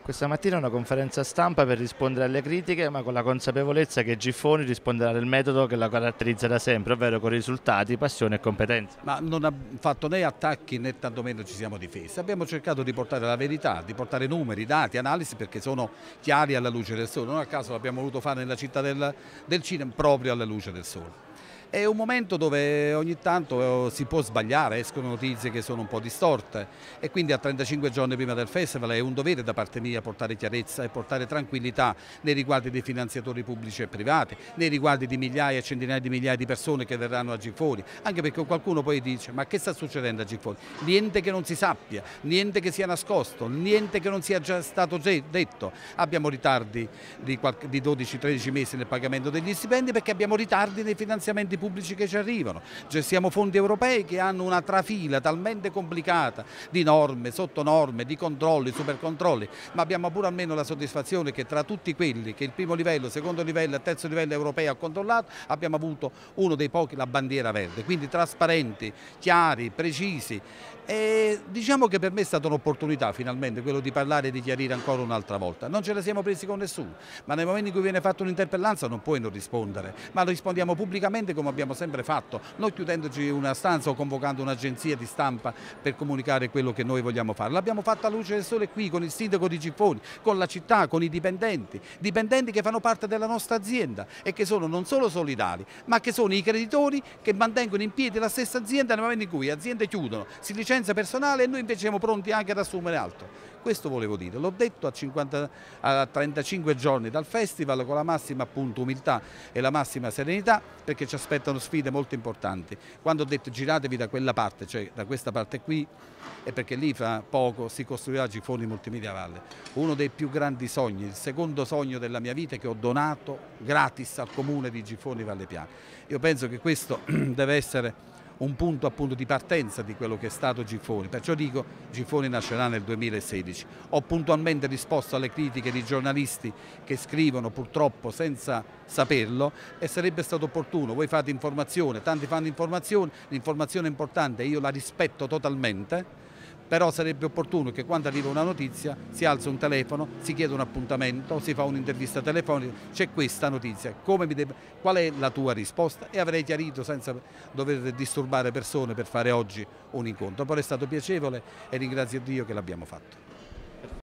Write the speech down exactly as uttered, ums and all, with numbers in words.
Questa mattina una conferenza stampa per rispondere alle critiche, ma con la consapevolezza che Giffoni risponderà nel metodo che la caratterizza da sempre, ovvero con risultati, passione e competenza. Ma non ha fatto né attacchi né tantomeno ci siamo difesi. Abbiamo cercato di portare la verità, di portare numeri, dati, analisi perché sono chiari alla luce del sole. Non a caso l'abbiamo voluto fare nella città del, del cinema proprio alla luce del sole. È un momento dove ogni tanto si può sbagliare, escono notizie che sono un po' distorte e quindi a trentacinque giorni prima del festival è un dovere da parte mia portare chiarezza e portare tranquillità nei riguardi dei finanziatori pubblici e privati, nei riguardi di migliaia e centinaia di migliaia di persone che verranno a Giffoni, anche perché qualcuno poi dice ma che sta succedendo a Giffoni? Niente che non si sappia, niente che sia nascosto, niente che non sia già stato detto. Abbiamo ritardi di, di dodici tredici mesi nel pagamento degli stipendi perché abbiamo ritardi nei finanziamenti pubblici che ci arrivano, gestiamo fondi europei che hanno una trafila talmente complicata di norme, sottonorme, di controlli, supercontrolli, ma abbiamo pure almeno la soddisfazione che tra tutti quelli che il primo livello, il secondo livello e il terzo livello europeo ha controllato abbiamo avuto uno dei pochi la bandiera verde, quindi trasparenti, chiari, precisi. E diciamo che per me è stata un'opportunità finalmente quello di parlare e di chiarire ancora un'altra volta. Non ce la siamo presi con nessuno, ma nel momento in cui viene fatta un'interpellanza non puoi non rispondere, ma lo rispondiamo pubblicamente come abbiamo sempre fatto, non chiudendoci in una stanza o convocando un'agenzia di stampa per comunicare quello che noi vogliamo fare. L'abbiamo fatto a luce del sole qui con il sindaco di Giffoni, con la città, con i dipendenti, dipendenti che fanno parte della nostra azienda e che sono non solo solidari, ma che sono i creditori che mantengono in piedi la stessa azienda nel momento in cui le aziende chiudono, si licenziano personale e noi invece siamo pronti anche ad assumere altro. Questo volevo dire, l'ho detto a, cinquanta, a trentacinque giorni dal festival con la massima appunto umiltà e la massima serenità perché ci aspettano sfide molto importanti. Quando ho detto giratevi da quella parte, cioè da questa parte qui, è perché lì fra poco si costruirà Giffoni Multimedia Valle, uno dei più grandi sogni, il secondo sogno della mia vita che ho donato gratis al comune di Giffoni Valle Piana. Io penso che questo deve essere un punto appunto di partenza di quello che è stato Giffoni, perciò dico Giffoni nascerà nel duemilasedici. Ho puntualmente risposto alle critiche di giornalisti che scrivono purtroppo senza saperlo e sarebbe stato opportuno, voi fate informazione, tanti fanno informazione, l'informazione è importante e io la rispetto totalmente. Però sarebbe opportuno che quando arriva una notizia si alza un telefono, si chiede un appuntamento, si fa un'intervista telefonica, c'è questa notizia, come mi deve, qual è la tua risposta? E avrei chiarito senza dover disturbare persone per fare oggi un incontro. Però è stato piacevole e ringrazio Dio che l'abbiamo fatto.